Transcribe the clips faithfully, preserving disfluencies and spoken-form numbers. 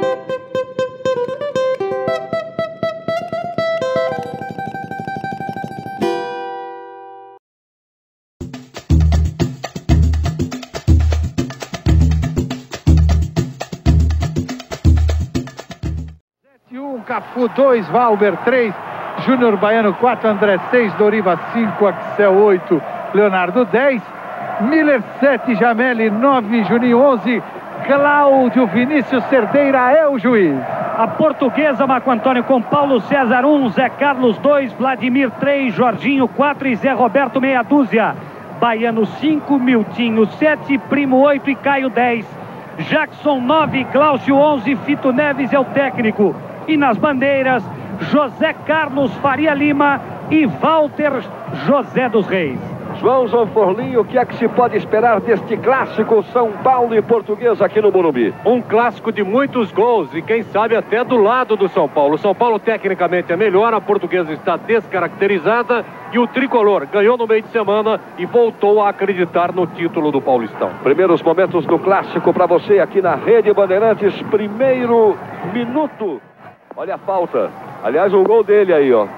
Cafu dois, Valber três, Júnior Baiano quatro, André seis, Doriva cinco, Axel oito, Leonardo dez, Miller sete, Jameli nove, Juninho onze, Cláudio Vinícius Cerdeira é o juiz. A Portuguesa, Marco Antônio com Paulo César um, Zé Carlos dois, Vladimir três, Jorginho quatro e Zé Roberto meia dúzia. Baiano cinco, Miltinho sete, Primo oito e Caio dez. Jackson nove, Cláudio onze, Fito Neves é o técnico. E nas bandeiras, José Carlos Faria Lima e Walter José dos Reis. João Zanforlin, o que é que se pode esperar deste clássico São Paulo e Portuguesa aqui no Morumbi? Um clássico de muitos gols e quem sabe até do lado do São Paulo. O São Paulo tecnicamente é melhor, a Portuguesa está descaracterizada e o Tricolor ganhou no meio de semana e voltou a acreditar no título do Paulistão. Primeiros momentos do clássico para você aqui na Rede Bandeirantes, primeiro minuto. Olha a falta, aliás o gol dele aí, ó.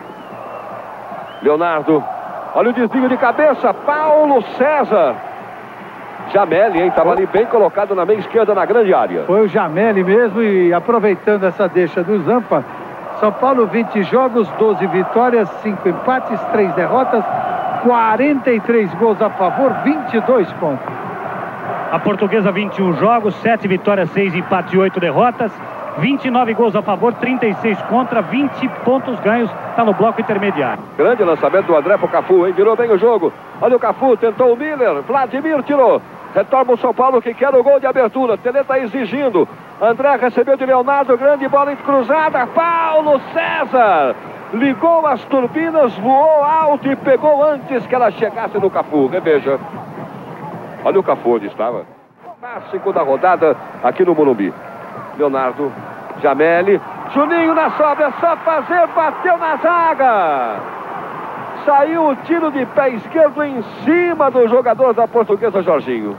Leonardo, olha o desvio de cabeça, Paulo César. Jameli, hein, estava ali bem colocado na meia esquerda na grande área. Foi o Jameli mesmo e aproveitando essa deixa do Zampa, São Paulo vinte jogos, doze vitórias, cinco empates, três derrotas, quarenta e três gols a favor, vinte e dois contra. A Portuguesa vinte e um jogos, sete vitórias, seis empates e oito derrotas. vinte e nove gols a favor, trinta e seis contra, vinte pontos ganhos, está no bloco intermediário. Grande lançamento do André pro Cafu, hein? Virou bem o jogo. Olha o Cafu, tentou o Miller, Vladimir tirou. Retorna o São Paulo que quer o gol de abertura. Tele está exigindo. André recebeu de Leonardo, grande bola cruzada. Paulo César ligou as turbinas, voou alto e pegou antes que ela chegasse no Cafu. Reveja. Olha o Cafu onde estava. Clássico da rodada aqui no Morumbi. Leonardo, Jameli, Juninho na sobra, só fazer, bateu na zaga. Saiu o tiro de pé esquerdo em cima do jogador da Portuguesa, Jorginho.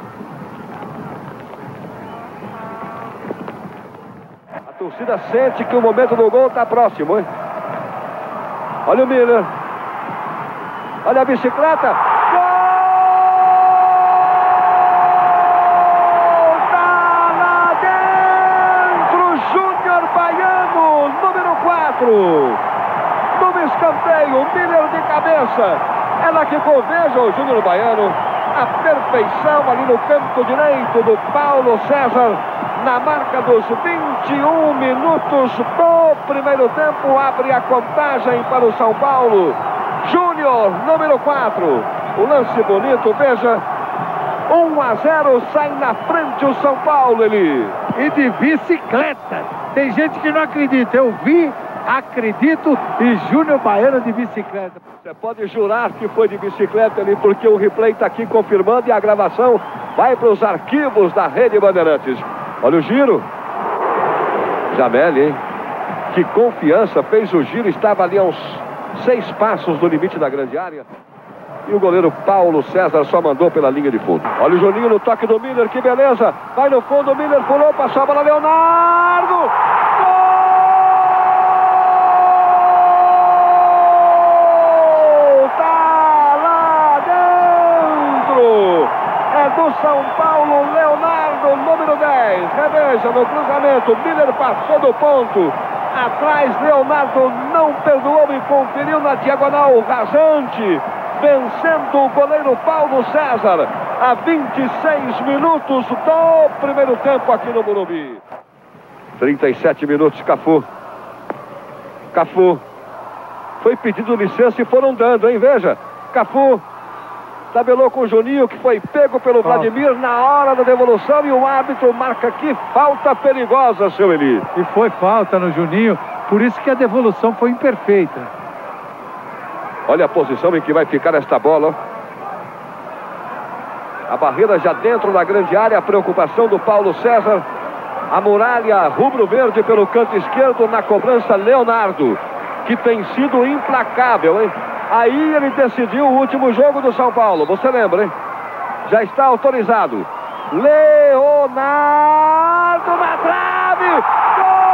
A torcida sente que o momento do gol está próximo, hein? Olha o Miller. Olha a bicicleta. No escanteio, Miller de cabeça. Ela ficou, veja o Júnior Baiano, a perfeição ali no canto direito do Paulo César, na marca dos vinte e um minutos do primeiro tempo. Abre a contagem para o São Paulo. Júnior, número quatro. O lance bonito, veja. um a zero, sai na frente o São Paulo, ele. E de bicicleta. Tem gente que não acredita. Eu vi, acredito, e Júnior Baiano de bicicleta. Você pode jurar que foi de bicicleta ali, porque o replay está aqui confirmando e a gravação vai para os arquivos da Rede Bandeirantes. Olha o giro. Jameli, hein? Que confiança, fez o giro, estava ali a uns seis passos do limite da grande área. E o goleiro Paulo César só mandou pela linha de fundo. Olha o Juninho no toque do Miller, que beleza. Vai no fundo, o Miller pulou, passou a bola, Leonardo. Gol! Tá lá dentro. É do São Paulo, Leonardo, número dez. Reveja no cruzamento, Miller passou do ponto. Atrás, Leonardo não perdoou e conferiu na diagonal rasante, vencendo o goleiro Paulo César a vinte e seis minutos do primeiro tempo aqui no Morumbi. trinta e sete minutos, Cafu. Cafu. Foi pedido licença e foram dando, hein? Veja. Cafu tabelou com o Juninho, que foi pego pelo Vladimir na hora da devolução, e o árbitro marca aqui falta perigosa, seu Eli. E foi falta no Juninho, por isso que a devolução foi imperfeita. Olha a posição em que vai ficar esta bola. A barreira já dentro da grande área, a preocupação do Paulo César. A muralha rubro-verde pelo canto esquerdo, na cobrança Leonardo, que tem sido implacável, hein? Aí ele decidiu o último jogo do São Paulo, você lembra, hein? Já está autorizado. Leonardo na trave! Gol!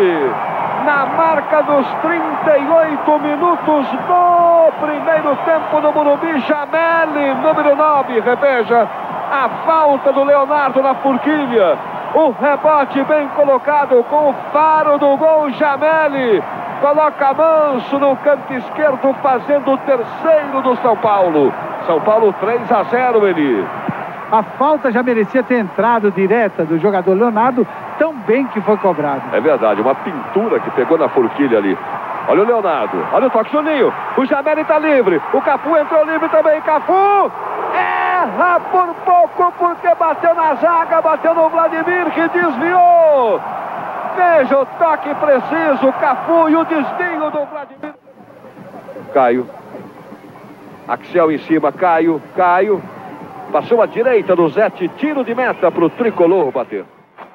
nove. Na marca dos trinta e oito minutos do primeiro tempo no Morumbi, Jameli, número nove. Reveja a falta do Leonardo na forquilha. O rebote bem colocado com o faro do gol, Jameli. Coloca Manso no canto esquerdo, fazendo o terceiro do São Paulo. São Paulo três a zero, ele. A falta já merecia ter entrado direta do jogador Leonardo, tão bem que foi cobrado. É verdade, uma pintura que pegou na forquilha ali. Olha o Leonardo, olha o toque, Juninho. O Jameli está livre, o Cafu entrou livre também. Cafu erra por pouco porque bateu na zaga, bateu no Vladimir que desviou. Veja o toque preciso, o Cafu e o desvio do Vladimir. Caio. Axel em cima, Caio, Caio. Passou à direita do Zete, tiro de meta para o tricolor bater.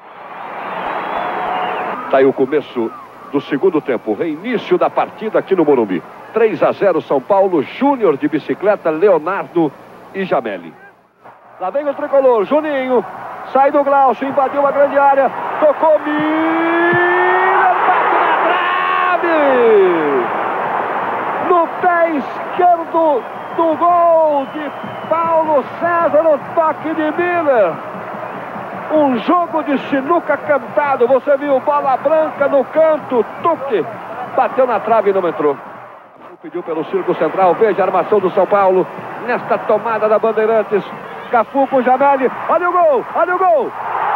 Está aí o começo do segundo tempo, reinício da partida aqui no Morumbi. três a zero São Paulo, Júnior de bicicleta, Leonardo e Jameli. Lá vem o tricolor, Juninho, sai do Glaucio, invadiu a grande área, tocou Miller, bate na trave! No pé esquerdo do gol de Paulo César, no toque de Miller. Um jogo de sinuca cantado. Você viu bola branca no canto, Tuque bateu na trave e não entrou. Pediu pelo círculo central, veja a armação do São Paulo nesta tomada da Bandeirantes. Cafu com Jameli, olha o gol, olha o gol.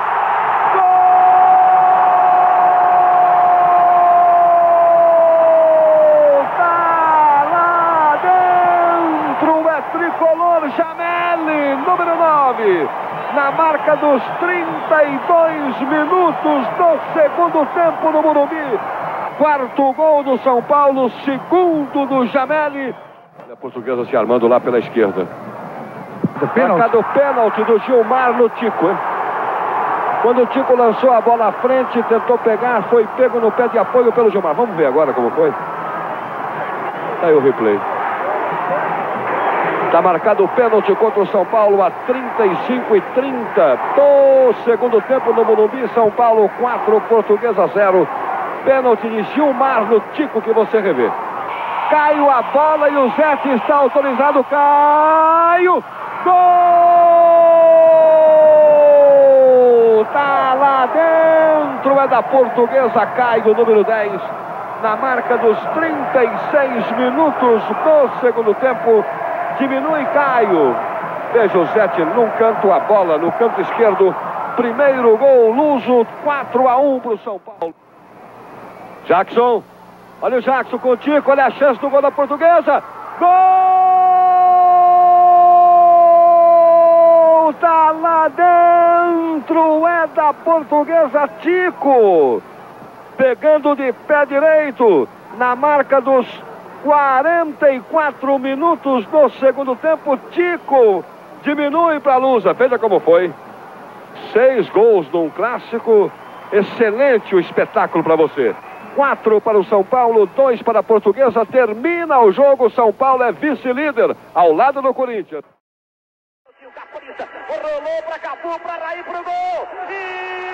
Tricolor, Jameli, número nove, na marca dos trinta e dois minutos do segundo tempo no Morumbi. Quarto gol do São Paulo, segundo do Jameli. A portuguesa se armando lá pela esquerda. Marcado o pênalti do Gilmar no Tico, hein? Quando o Tico lançou a bola à frente, tentou pegar, foi pego no pé de apoio pelo Gilmar. Vamos ver agora como foi. Tá aí o replay. Está marcado o pênalti contra o São Paulo a trinta e cinco e trinta do segundo tempo no Morumbi. São Paulo quatro, Portuguesa zero. Pênalti de Gilmar no Tico que você revê. Caio a bola e o Zete está autorizado. Caio! Gol! Tá lá dentro, é da Portuguesa, Caio, número dez. Na marca dos trinta e seis minutos do segundo tempo. Diminui Caio. Veja o Zete num canto, a bola no canto esquerdo. Primeiro gol luso, quatro a um para o São Paulo. Jackson. Olha o Jackson com o Tico. Olha a chance do gol da Portuguesa. Gol! Tá lá dentro. É da Portuguesa, Tico. Pegando de pé direito. Na marca dos quarenta e quatro minutos do segundo tempo, Tico diminui para a Lusa. Veja como foi. Seis gols num clássico. Excelente o espetáculo para você. Quatro para o São Paulo, dois para a Portuguesa. Termina o jogo. São Paulo é vice-líder ao lado do Corinthians. Rolou para Cafu, para Raí, para o gol. E...